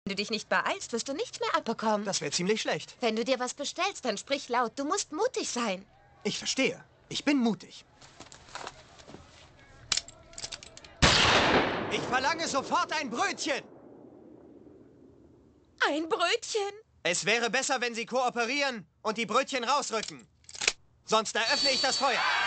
Wenn du dich nicht beeilst, wirst du nichts mehr abbekommen. Das wäre ziemlich schlecht. Wenn du dir was bestellst, dann sprich laut. Du musst mutig sein. Ich verstehe. Ich bin mutig. Ich verlange sofort ein Brötchen. Ein Brötchen? Es wäre besser, wenn Sie kooperieren und die Brötchen rausrücken. Sonst eröffne ich das Feuer.